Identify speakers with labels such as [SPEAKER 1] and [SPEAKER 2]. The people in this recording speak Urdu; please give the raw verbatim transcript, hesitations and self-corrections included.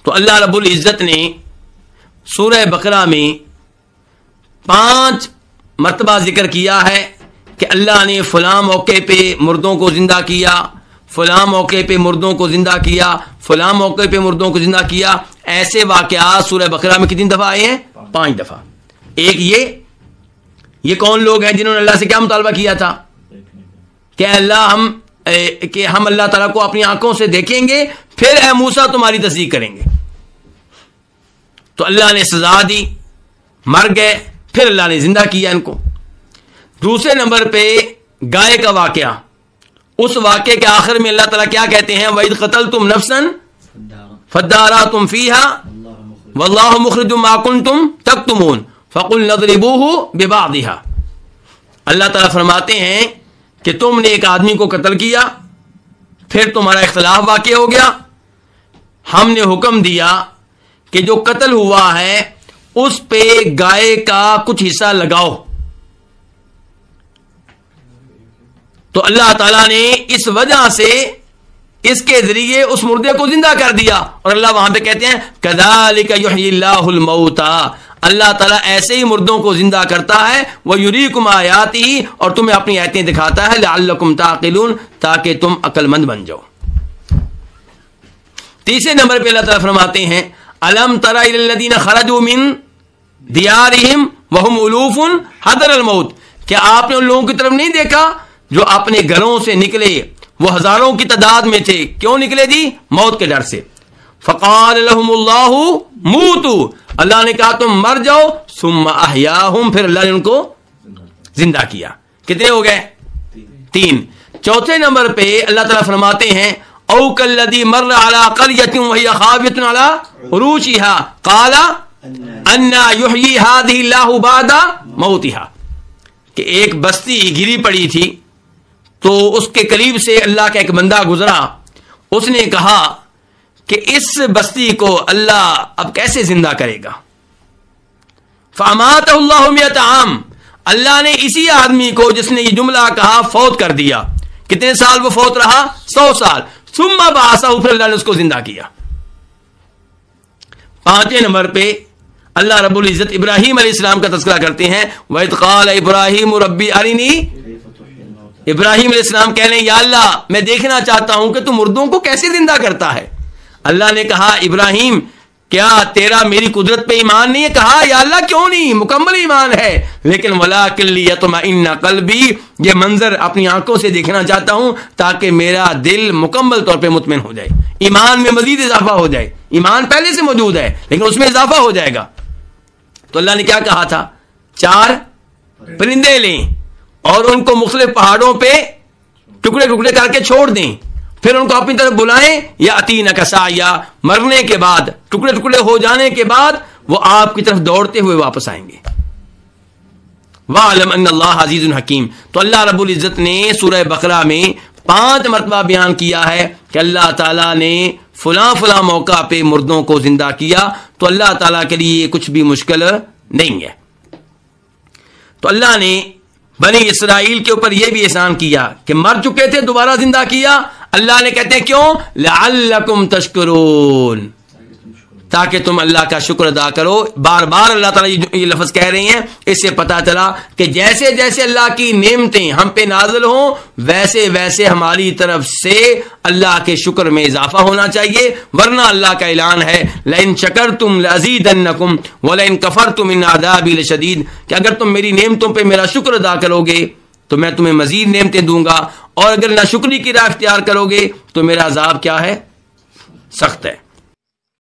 [SPEAKER 1] تو اللہ رب العزت نے سورہ بقرہ میں پانچ مرتبہ ذکر کیا ہے کہ اللہ نے فلاں موقع پہ مردوں کو زندہ کیا، فلاں موقع پہ مردوں کو زندہ کیا، فلاں موقع پہ مردوں کو زندہ کیا. ایسے واقعات سورہ بقرہ میں کتنی دفعہ آئے ہیں؟ پانچ دفعہ. ایک یہ یہ کون لوگ ہیں جنہوں نے اللہ سے کیا مطالبہ کیا تھا کہ اللہ ہم کہ ہم اللہ تعالیٰ کو اپنی آنکھوں سے دیکھیں گے پھر اے موسیٰ تمہاری تصدیق کریں گے. تو اللہ نے سزا دی، مر گئے، پھر اللہ نے زندہ کیا ان کو. دوسرے نمبر پہ گائے کا واقعہ. اس واقعے کے آخر میں اللہ تعالیٰ کیا کہتے ہیں؟ وَإِذْ قَتَلْتُمْ نَفْسًا فَادَّارَأْتُمْ فِيهَا وَاللَّهُ مُخْرِجٌ مَا كُنتُمْ تَكْتُمُونَ فَقُلْنَا اضْرِبُوهُ بِبَعْضِهَا. اللہ تعالیٰ فرماتے ہیں کہ تم نے ایک آدمی کو قتل کیا، پھر تمہارا اختلاف واقع ہو گیا، ہم نے حکم دیا کہ جو قتل ہوا ہے اس پہ گائے کا کچھ حصہ لگاؤ. تو اللہ تعالیٰ نے اس وجہ سے اس کے ذریعے اس مردے کو زندہ کر دیا. اور اللہ وہاں پہ کہتے ہیں کذالک یحیی اللہ الموتى، اللہ تعالیٰ ایسے ہی مردوں کو زندہ کرتا ہے. ویریکم آیاتہ، اور تمہیں اپنی آیتیں دکھاتا ہے. لعلکم تعقلون، تاکہ تم عقل مند بن جاؤ. تیسرے نمبر پہ اللہ تعالیٰ فرماتے ہیں الم تر الی الذین خرجوا من دیارہم وہم الوف حذر الموت، کیا آپ نے ان لوگوں کی طرف نہیں دیکھا جو اپنے گھروں سے نکلے، وہ ہزاروں کی تعداد میں تھے، کیوں نکلے جی؟ موت کے ڈر سے. فقال لهم اللہ موتوا، اللہ نے کہا تم مر جاؤ. ثم احیاہم، پھر اللہ نے ان کو زندہ کیا. کتنے ہو گئے؟ تین. چوتھے نمبر پہ اللہ تعالیٰ فرماتے ہیں او کالذی مر علی قریۃ وہی خاویۃ علی عروشها قال انا یحیی ہذہ اللہ بعد موتها، کہ ایک بستی گری پڑی تھی تو اس کے قریب سے اللہ کا ایک بندہ گزرا، اس نے کہا کہ اس بستی کو اللہ اب کیسے زندہ کرے گا. فاماتہ اللہ مئۃ عام، اللہ نے اسی آدمی کو جس نے یہ جملہ کہا فوت کر دیا. کتنے سال وہ فوت رہا؟ سو سال. ثم بعثہ، پھر اللہ نے اس کو زندہ کیا. پانچویں نمبر پہ اللہ رب العزت ابراہیم علیہ السلام کا تذکرہ کرتے ہیں وَإِذْ قَالَ إِبْرَاهِيمُ رَبِّ أَرِنِي. ابراہیم علیہ السلام کہہ رہے ہیں یا اللہ میں دیکھنا چاہتا ہوں کہ تو مردوں کو کیسے زندہ کرتا ہے. اللہ نے کہا ابراہیم کیا تیرا میری قدرت پہ ایمان نہیں ہے؟ کہا یا اللہ کیوں نہیں، مکمل ایمان ہے، لیکن وَلَٰكِن لِيَطْمَئِنَّ قَلْبِي، یہ منظر اپنی آنکھوں سے دیکھنا چاہتا ہوں تاکہ میرا دل مکمل طور پہ مطمئن ہو جائے، ایمان میں مزید اضافہ ہو جائے. ایمان پہلے سے موجود ہے لیکن اس میں اضافہ ہو جائے گا. تو اللہ نے کیا کہا تھا؟ چار پرندے لیں اور ان کو مختلف پہاڑوں پہ ٹکڑے ٹکڑے کر کے چھوڑ دیں، پھر ان کو اپنی طرف بلائیں. یا اتینک سعیا، مرنے کے بعد ٹکڑے ٹکڑے ہو جانے کے بعد وہ آپ کی طرف دوڑتے ہوئے واپس آئیں گے. وَاعْلَمْ أَنَّ اللَّهَ عَزِيزٌ حَكِيمٌ. تو اللہ رب العزت نے سورہ بقرہ میں پانچ مرتبہ بیان کیا ہے کہ اللہ تعالیٰ نے فلاں فلاں موقع پہ مردوں کو زندہ کیا. تو اللہ تعالیٰ کے لیے کچھ بھی مشکل نہیں ہے. تو اللہ نے بنی اسرائیل کے اوپر یہ بھی احسان کیا کہ مر چکے تھے دوبارہ زندہ کیا. اللہ نے کہتے ہیں کیوں؟ لعلکم تشکرون، تاکہ تم اللہ کا شکر ادا کرو. بار بار اللہ تعالیٰ یہ لفظ کہہ رہے ہیں. اس سے پتہ چلا کہ جیسے جیسے اللہ کی نعمتیں ہم پہ نازل ہوں ویسے ویسے ہماری طرف سے اللہ کے شکر میں اضافہ ہونا چاہیے، ورنہ اللہ کا اعلان ہے لئن شکرتم لازیدنکم ولئن کفرتم ان عذابی لشدید، کہ اگر تم میری نعمتوں پہ میرا شکر ادا کرو گے تو میں تمہیں مزید نعمتیں دوں گا، اور اگر ناشکری کی راہ اختیار کرو گے تو میرا عذاب کیا ہے؟ سخت ہے.